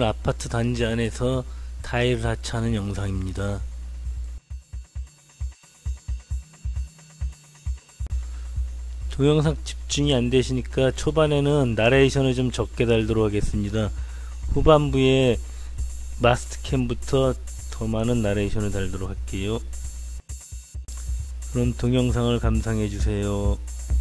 오늘은 아파트 단지 안에서 타일을 하차하는 영상입니다. 동영상 집중이 안 되시니까 초반에는 나레이션을 좀 적게 달도록 하겠습니다. 후반부에 마스트캠부터 더 많은 나레이션을 달도록 할게요. 그럼 동영상을 감상해 주세요.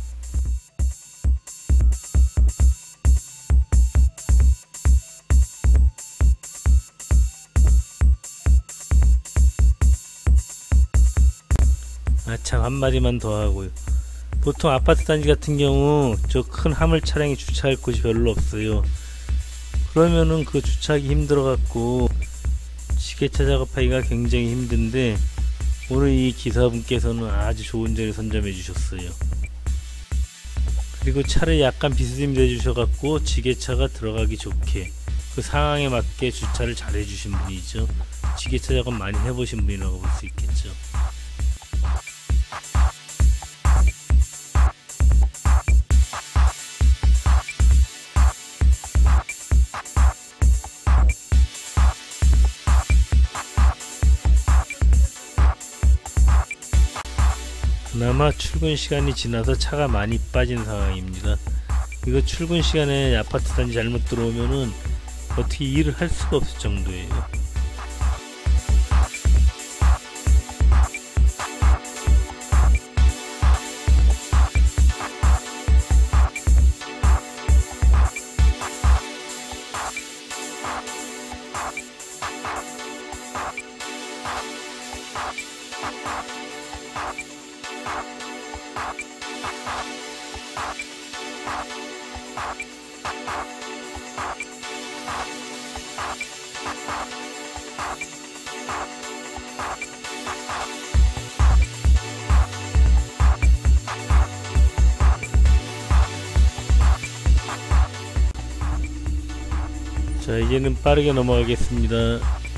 참 한마디만 더 하고요. 보통 아파트 단지 같은 경우 저 큰 화물 차량이 주차할 곳이 별로 없어요. 그러면은 그 주차하기 힘들어 갖고 지게차 작업하기가 굉장히 힘든데, 오늘 이 기사분께서는 아주 좋은 자리 선점해 주셨어요. 그리고 차를 약간 비스듬히 해주셔 갖고 지게차가 들어가기 좋게 그 상황에 맞게 주차를 잘 해주신 분이죠. 지게차 작업 많이 해보신 분이라고 볼 수 있겠죠. 그나마 출근 시간이 지나서 차가 많이 빠진 상황입니다. 이거 출근 시간에 아파트 단지 잘못 들어오면은 어떻게 일을 할 수가 없을 정도예요. 자, 이제는 빠르게 넘어가겠습니다.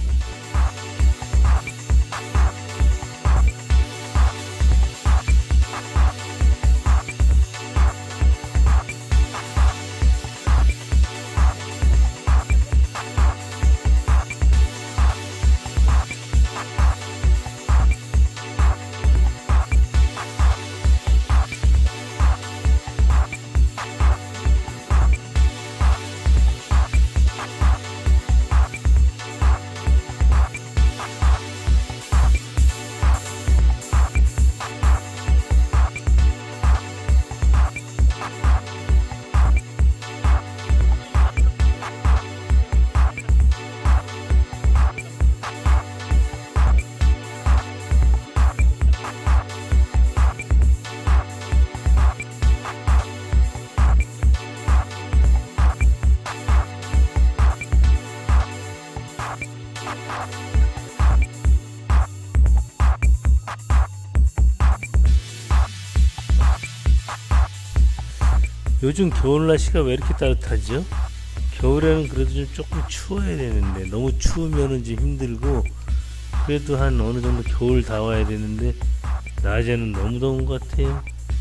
요즘 겨울 날씨가 왜 이렇게 따뜻하죠? 겨울에는 그래도 좀 조금 추워야 되는데, 너무 추우면은 좀 힘들고, 그래도 한 어느 정도 겨울 다 와야 되는데 낮에는 너무 더운 것 같아요.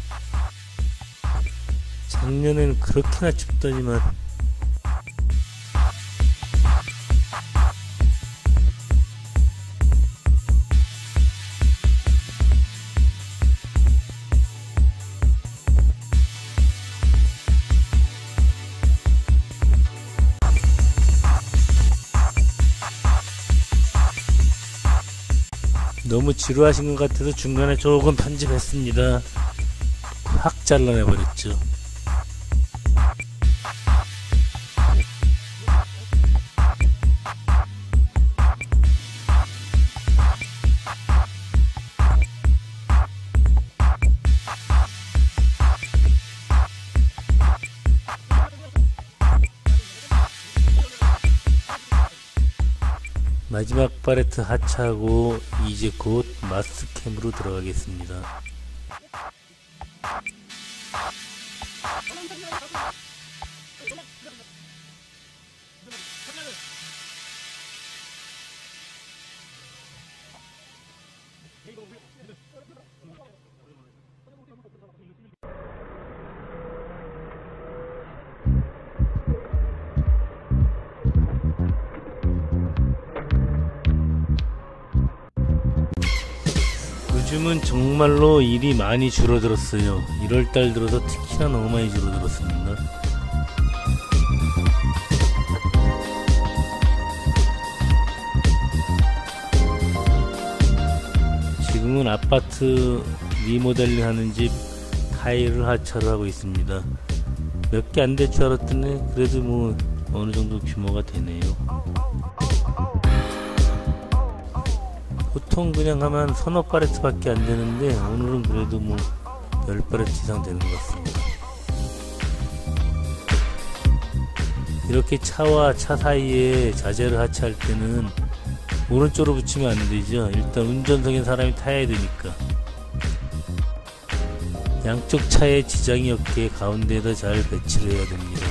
작년에는 그렇게나 춥더니만. 너무 지루하신 것 같아서 중간에 조금 편집했습니다. 확 잘라내버렸죠. 마지막 팔레트 하차하고 이제 곧 마스트캠으로 들어가겠습니다. 요즘은 정말로 일이 많이 줄어들었어요. 1월달 들어서 특히나 너무 많이 줄어들었습니다. 지금은 아파트 리모델링 하는 집 타일을 하차를 하고 있습니다. 몇 개 안 될 줄 알았더니 그래도 뭐 어느 정도 규모가 되네요. 보통 그냥 하면 서너 파레트 밖에 안 되는데 오늘은 그래도 뭐 10파레트 이상 되는 것 같습니다. 이렇게 차와 차 사이에 자재를 하차할 때는 오른쪽으로 붙이면 안 되죠. 일단 운전석에 사람이 타야 되니까. 양쪽 차에 지장이 없게 가운데에다 잘 배치를 해야 됩니다.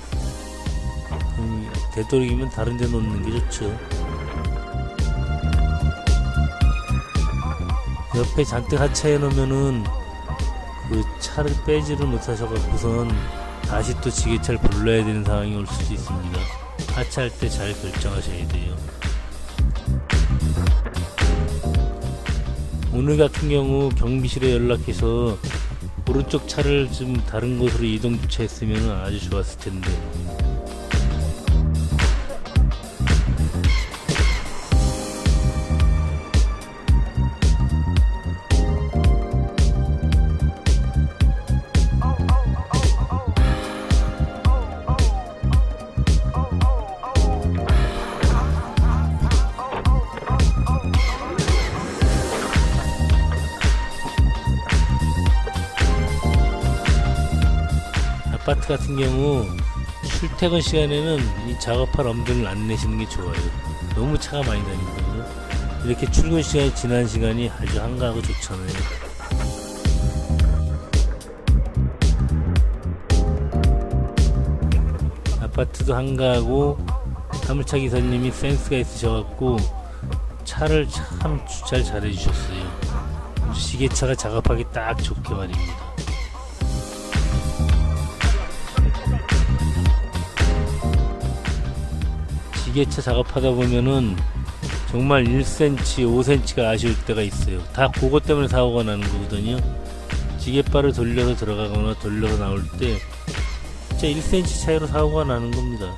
되도록이면 다른 데 놓는 게 좋죠. 옆에 잔뜩 하차해 놓으면은 그 차를 빼지를 못하셔갖고선 다시 또 지게차를 불러야 되는 상황이 올 수도 있습니다. 하차할 때 잘 결정하셔야 돼요. 오늘 같은 경우 경비실에 연락해서 오른쪽 차를 좀 다른 곳으로 이동 주차했으면 아주 좋았을 텐데. 아파트 같은 경우 출퇴근 시간에는 이 작업할 엄두를 안 내시는 게 좋아요. 너무 차가 많이 다니거든요. 이렇게 출근 시간이 지난 시간이 아주 한가하고 좋잖아요. 아파트도 한가하고 화물차 기사님이 센스가 있으셔갖고 차를 참 주차를 잘 해주셨어요. 지게차가 작업하기 딱 좋게 말입니다. 지게차 작업하다 보면은 정말 1cm, 5cm가 아쉬울 때가 있어요. 다 그것 때문에 사고가 나는 거거든요. 지게발을 돌려서 들어가거나 돌려서 나올 때 진짜 1cm 차이로 사고가 나는 겁니다.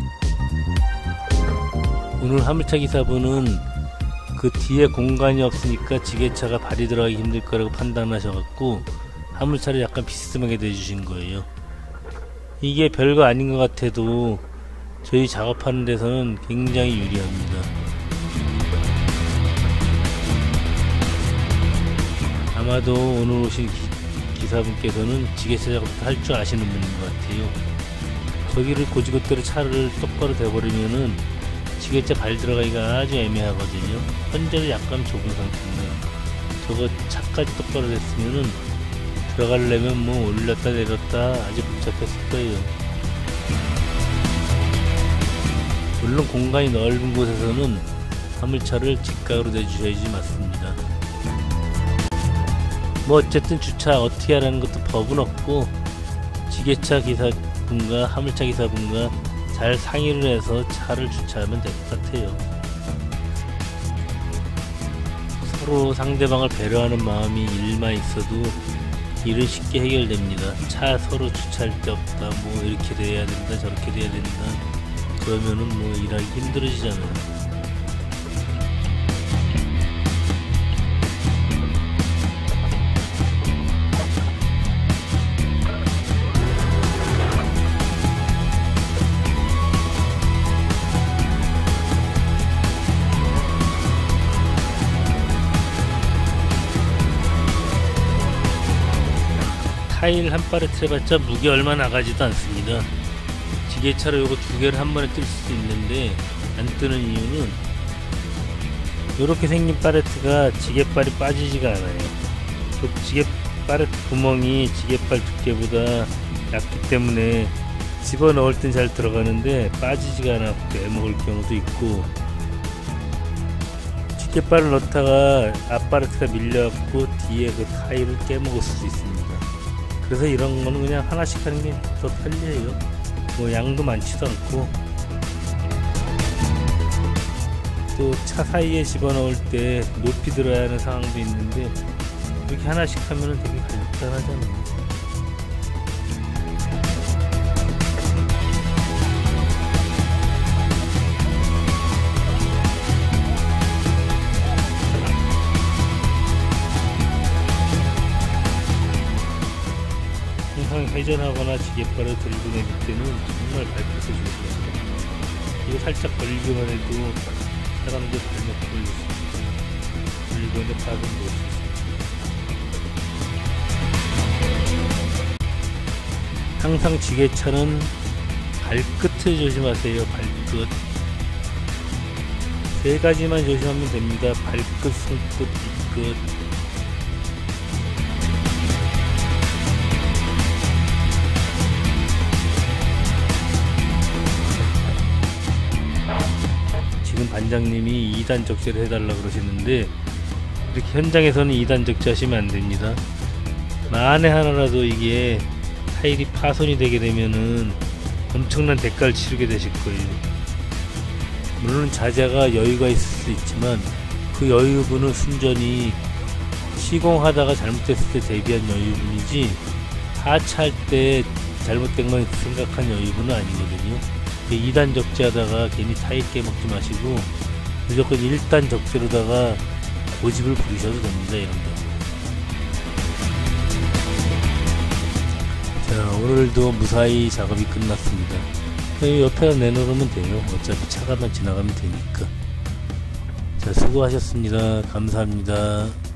오늘 화물차 기사분은 그 뒤에 공간이 없으니까 지게차가 발이 들어가기 힘들 거라고 판단하셔갖고 화물차를 약간 비스듬하게 내주신 거예요. 이게 별거 아닌 것 같아도 저희 작업하는 데서는 굉장히 유리합니다. 아마도 오늘 오신 기사분께서는 지게차 작업도 할 줄 아시는 분인 것 같아요. 저기를 고지것대로 차를 똑바로 대버리면은 지게차 발 들어가기가 아주 애매하거든요. 현재는 약간 좁은 상태인데 저거 차까지 똑바로 됐으면은 들어가려면 뭐 올렸다 내렸다 아주 복잡했을 거예요. 물론 공간이 넓은 곳에서는 화물차를 직각으로 내주셔야지 맞습니다. 뭐 어쨌든 주차 어떻게 하라는 것도 법은 없고 지게차 기사분과 화물차 기사분과 잘 상의를 해서 차를 주차하면 될 것 같아요. 서로 상대방을 배려하는 마음이 일만 있어도 일은 쉽게 해결됩니다. 차 서로 주차할 데 없다, 뭐 이렇게 돼야 된다, 저렇게 돼야 된다, 그러면은 뭐 일하기 힘들어지잖아요. 타일 한 파레트 해봤자 무게 얼마 나가지도 않습니다. 지게차로 요거 두 개를 한 번에 뜰 수도 있는데 안 뜨는 이유는 요렇게 생긴 파레트가 지게발이 빠지지가 않아요. 그 지게 파레트 구멍이 지게발 두께보다 얇기 때문에 집어넣을 땐 잘 들어가는데 빠지지가 않아서 애먹을 경우도 있고, 지게발을 넣다가 앞파레트가 밀려갖고 뒤에 그 타일을 깨먹을 수도 있습니다. 그래서 이런 거는 그냥 하나씩 하는 게 더 편리해요. 뭐 양도 많지도 않고, 또 차 사이에 집어넣을 때 높이 들어야 하는 상황도 있는데 이렇게 하나씩 하면은 되게 간단하잖아요. 항상 회전하거나 지게발을 들고 내릴 때는 정말 발끝을 조심해야 돼요. 이거 살짝 걸리기만 해도 사람들 발목 걸릴 수 있어요. 걸리고 있는데 발은 놓을 수 있어요. 항상 지게차는 발끝을 조심하세요. 발끝. 세 가지만 조심하면 됩니다. 발끝, 손끝, 뒷끝. 지금 반장님이 2단 적재를 해달라고 그러시는데 이렇게 현장에서는 2단 적재 하시면 안됩니다. 만에 하나라도 이게 타일이 파손이 되게 되면은 엄청난 대가를 치르게 되실 거예요. 물론 자재가 여유가 있을 수 있지만 그 여유분은 순전히 시공하다가 잘못됐을 때 대비한 여유분이지 하차할 때 잘못된 건 생각한 여유분은 아니거든요. 2단 적재하다가 괜히 타일 깨먹지 마시고 무조건 1단 적재로다가 고집을 부리셔도 됩니다. 이런 경우. 자, 오늘도 무사히 작업이 끝났습니다. 옆에다 내놓으면 돼요. 어차피 차가만 지나가면 되니까. 자, 수고하셨습니다. 감사합니다.